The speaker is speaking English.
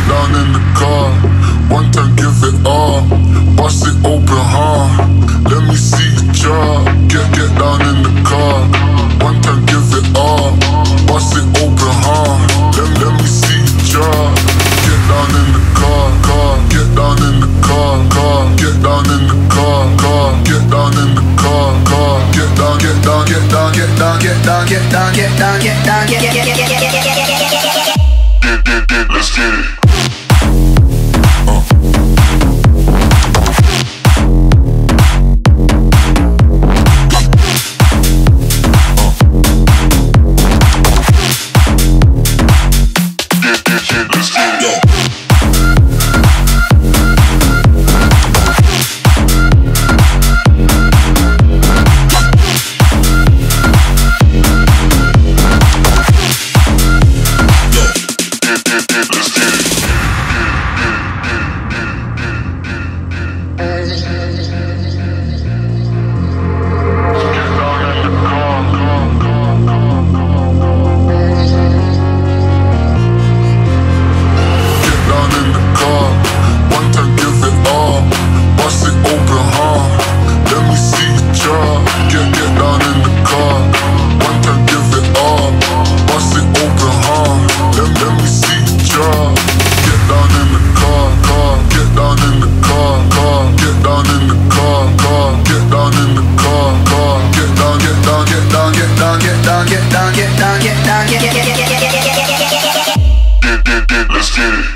down in the car. One time, give it all. Bust it open, huh? Let me see your jaw. Get down in the car. One time, give it all. Bust it open, huh? Let me see your jaw. Get down in the car. Get down in the car. Get down in the car. Get down in the car. Get down, get down, get down, get down, get down, get down, get down, get down, get let's get it. Let's get it.